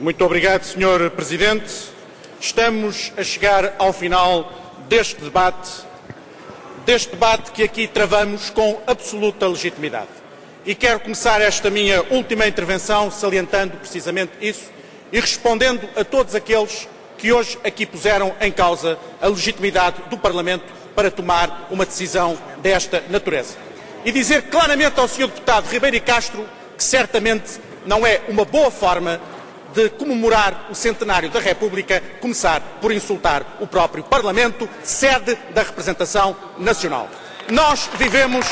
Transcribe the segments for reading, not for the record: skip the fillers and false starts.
Muito obrigado, Sr. Presidente. Estamos a chegar ao final deste debate que aqui travamos com absoluta legitimidade. E quero começar esta minha última intervenção salientando precisamente isso e respondendo a todos aqueles que hoje aqui puseram em causa a legitimidade do Parlamento para tomar uma decisão desta natureza. E dizer claramente ao Sr. Deputado Ribeiro Castro que certamente não é uma boa forma de comemorar o centenário da República começar por insultar o próprio Parlamento, sede da representação nacional. Nós vivemos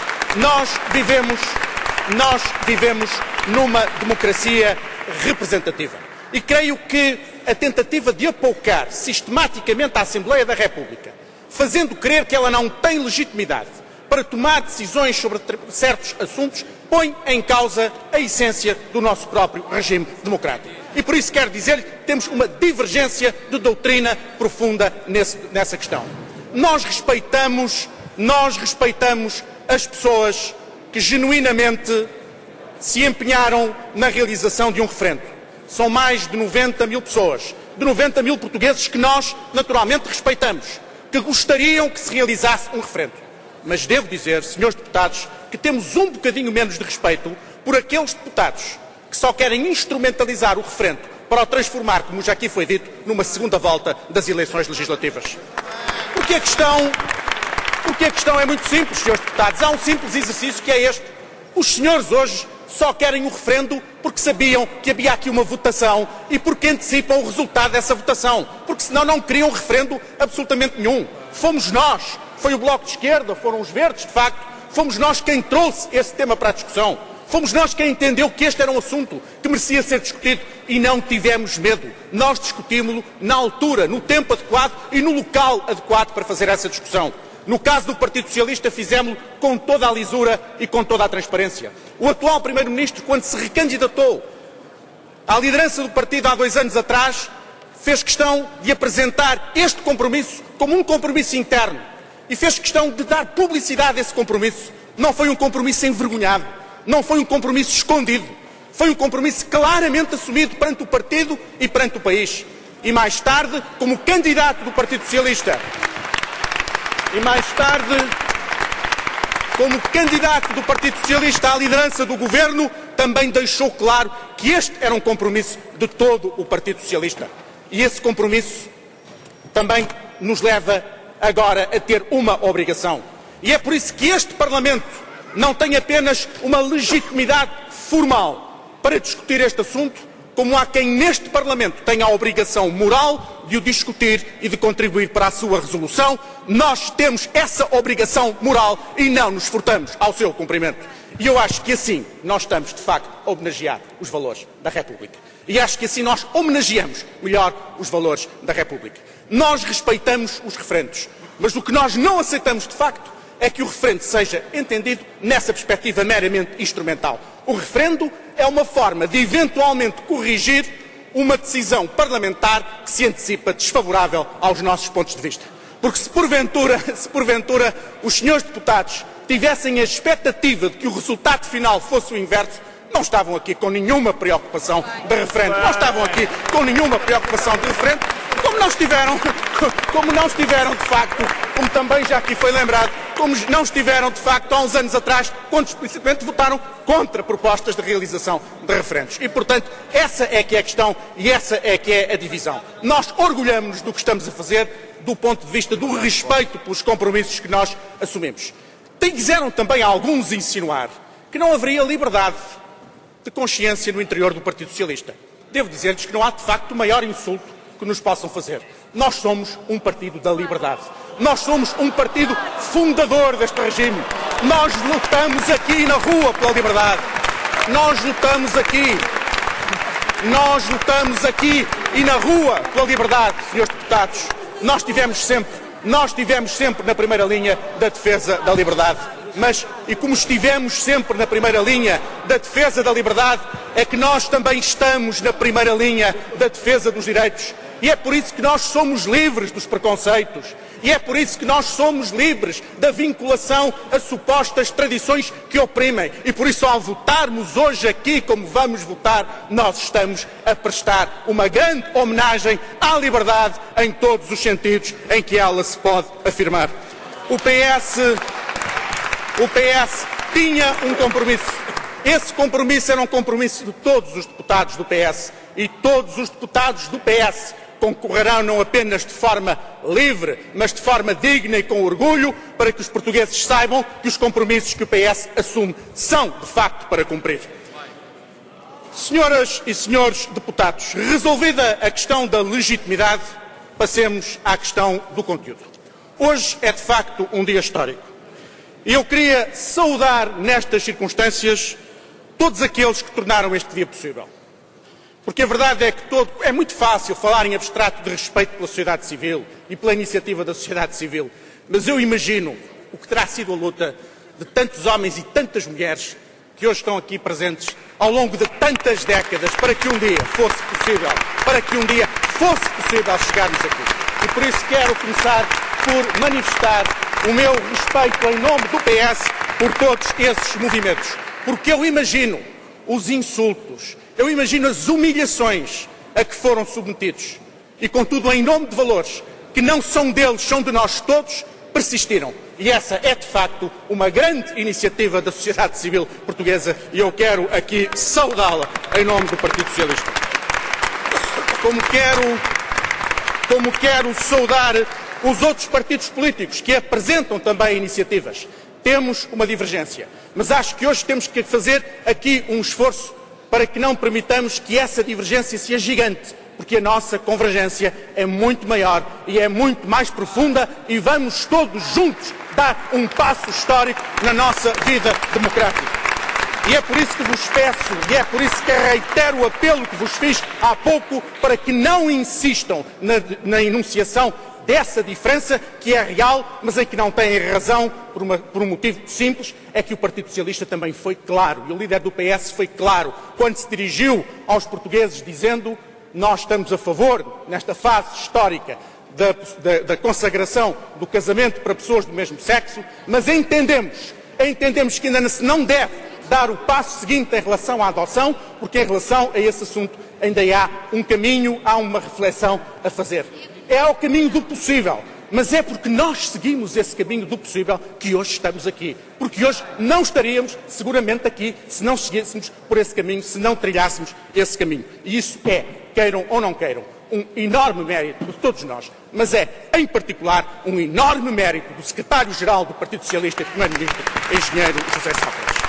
numa democracia representativa. E creio que a tentativa de apoucar sistematicamente a Assembleia da República, fazendo crer que ela não tem legitimidade para tomar decisões sobre certos assuntos, põe em causa a essência do nosso próprio regime democrático. E por isso quero dizer-lhe que temos uma divergência de doutrina profunda nessa questão. Nós respeitamos as pessoas que genuinamente se empenharam na realização de um referendo. São mais de 90 mil pessoas, de 90 mil portugueses que nós naturalmente respeitamos, que gostariam que se realizasse um referendo. Mas devo dizer, senhores deputados, que temos um bocadinho menos de respeito por aqueles deputados que só querem instrumentalizar o referendo para o transformar, como já aqui foi dito, numa segunda volta das eleições legislativas. Porque a questão é muito simples, senhores deputados. Há um simples exercício que é este. Os senhores hoje só querem o referendo porque sabiam que havia aqui uma votação e porque antecipam o resultado dessa votação. Porque senão não queriam referendo absolutamente nenhum. Fomos nós, foi o Bloco de Esquerda, foram os Verdes, de facto, fomos nós quem trouxe esse tema para a discussão. Fomos nós quem entendeu que este era um assunto que merecia ser discutido e não tivemos medo. Nós discutimos-lo na altura, no tempo adequado e no local adequado para fazer essa discussão. No caso do Partido Socialista, fizemos-lo com toda a lisura e com toda a transparência. O atual Primeiro-Ministro, quando se recandidatou à liderança do partido há 2 anos atrás, fez questão de apresentar este compromisso como um compromisso interno e fez questão de dar publicidade a esse compromisso. Não foi um compromisso envergonhado, não foi um compromisso escondido, foi um compromisso claramente assumido perante o partido e perante o país. E mais tarde, como candidato do Partido Socialista, à liderança do Governo, também deixou claro que este era um compromisso de todo o Partido Socialista. E esse compromisso também nos leva agora a ter uma obrigação. E é por isso que este Parlamento não tem apenas uma legitimidade formal para discutir este assunto, como há quem neste Parlamento tenha a obrigação moral de o discutir e de contribuir para a sua resolução. Nós temos essa obrigação moral e não nos furtamos ao seu cumprimento. E eu acho que assim nós estamos, de facto, a homenagear os valores da República. E acho que assim nós homenageamos melhor os valores da República. Nós respeitamos os referendos, mas o que nós não aceitamos, de facto, é que o referendo seja entendido nessa perspectiva meramente instrumental. O referendo é uma forma de eventualmente corrigir uma decisão parlamentar que se antecipa desfavorável aos nossos pontos de vista. Porque se porventura os senhores deputados tivessem a expectativa de que o resultado final fosse o inverso, não estavam aqui com nenhuma preocupação de referendo. Não estavam aqui com nenhuma preocupação de referendo, como não estiveram de facto, como também já aqui foi lembrado, como não estiveram de facto há uns anos atrás, quando explicitamente votaram contra propostas de realização de referendos. E, portanto, essa é que é a questão e essa é que é a divisão. Nós orgulhamos-nos do que estamos a fazer do ponto de vista do respeito pelos compromissos que nós assumimos. Quiseram também alguns insinuar que não haveria liberdade de consciência no interior do Partido Socialista. Devo dizer-lhes que não há, de facto, maior insulto que nos possam fazer. Nós somos um partido da liberdade. Nós somos um partido fundador deste regime. Nós lutamos aqui na rua pela liberdade. Nós lutamos aqui e na rua pela liberdade, senhores deputados. Nós estivemos sempre na primeira linha da defesa da liberdade. E como estivemos sempre na primeira linha da defesa da liberdade, é que nós também estamos na primeira linha da defesa dos direitos. E é por isso que nós somos livres dos preconceitos. E é por isso que nós somos livres da vinculação a supostas tradições que oprimem. E por isso, ao votarmos hoje aqui como vamos votar, nós estamos a prestar uma grande homenagem à liberdade em todos os sentidos em que ela se pode afirmar. O PS tinha um compromisso. Esse compromisso era um compromisso de todos os deputados do PS. E todos os deputados do PS concorrerão não apenas de forma livre, mas de forma digna e com orgulho, para que os portugueses saibam que os compromissos que o PS assume são, de facto, para cumprir. Senhoras e senhores deputados, resolvida a questão da legitimidade, passemos à questão do conteúdo. Hoje é, de facto, um dia histórico. E eu queria saudar, nestas circunstâncias, todos aqueles que tornaram este dia possível. Porque a verdade é que é muito fácil falar em abstrato de respeito pela sociedade civil e pela iniciativa da sociedade civil, mas eu imagino o que terá sido a luta de tantos homens e tantas mulheres que hoje estão aqui presentes ao longo de tantas décadas para que um dia fosse possível chegarmos aqui. E por isso quero começar por manifestar o meu respeito em nome do PS por todos esses movimentos, porque eu imagino os insultos, eu imagino as humilhações a que foram submetidos e, contudo, em nome de valores que não são deles, são de nós todos, persistiram. E essa é, de facto, uma grande iniciativa da sociedade civil portuguesa e eu quero aqui saudá-la em nome do Partido Socialista. Como quero saudar os outros partidos políticos que apresentam também iniciativas. Temos uma divergência, mas acho que hoje temos que fazer aqui um esforço para que não permitamos que essa divergência seja gigante, porque a nossa convergência é muito maior e é muito mais profunda e vamos todos juntos dar um passo histórico na nossa vida democrática. E é por isso que vos peço, e é por isso que reitero o apelo que vos fiz há pouco, para que não insistam na enunciação dessa diferença, que é real, mas em que não têm razão, por um motivo simples, é que o Partido Socialista também foi claro, e o líder do PS foi claro, quando se dirigiu aos portugueses dizendo: nós estamos a favor, nesta fase histórica, da consagração do casamento para pessoas do mesmo sexo, mas entendemos que ainda se não deve dar o passo seguinte em relação à adoção, porque em relação a esse assunto ainda há um caminho, há uma reflexão a fazer. É o caminho do possível, mas é porque nós seguimos esse caminho do possível que hoje estamos aqui. Porque hoje não estaríamos seguramente aqui se não seguíssemos por esse caminho, se não trilhássemos esse caminho. E isso é, queiram ou não queiram, um enorme mérito de todos nós, mas é, em particular, um enorme mérito do secretário-geral do Partido Socialista e primeiro-ministro, engenheiro José Sócrates.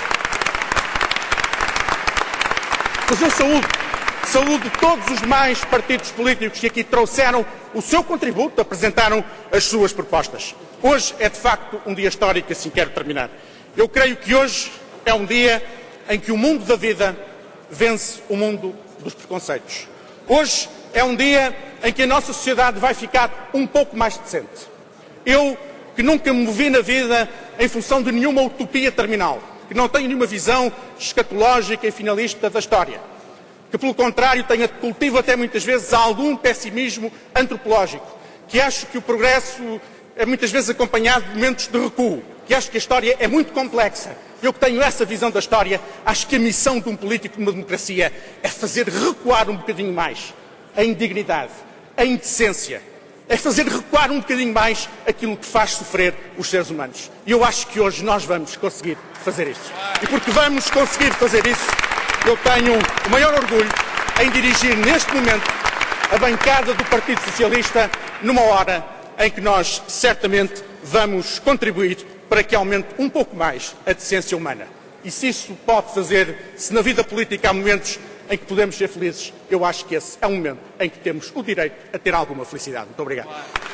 Mas eu saúdo todos os demais partidos políticos que aqui trouxeram o seu contributo, apresentaram as suas propostas. Hoje é, de facto, um dia histórico e assim quero terminar. Eu creio que hoje é um dia em que o mundo da vida vence o mundo dos preconceitos. Hoje é um dia em que a nossa sociedade vai ficar um pouco mais decente. Eu, que nunca me movi na vida em função de nenhuma utopia terminal, que não tenho nenhuma visão escatológica e finalista da história, que, pelo contrário, cultivo até muitas vezes algum pessimismo antropológico, que acho que o progresso é muitas vezes acompanhado de momentos de recuo, que acho que a história é muito complexa. Eu que tenho essa visão da história, acho que a missão de um político numa democracia é fazer recuar um bocadinho mais a indignidade, a indecência, é fazer recuar um bocadinho mais aquilo que faz sofrer os seres humanos. E eu acho que hoje nós vamos conseguir fazer isso. E porque vamos conseguir fazer isso, eu tenho o maior orgulho em dirigir neste momento a bancada do Partido Socialista numa hora em que nós certamente vamos contribuir para que aumente um pouco mais a decência humana. E se isso pode fazer, se na vida política há momentos em que podemos ser felizes, eu acho que esse é um momento em que temos o direito a ter alguma felicidade. Muito obrigado.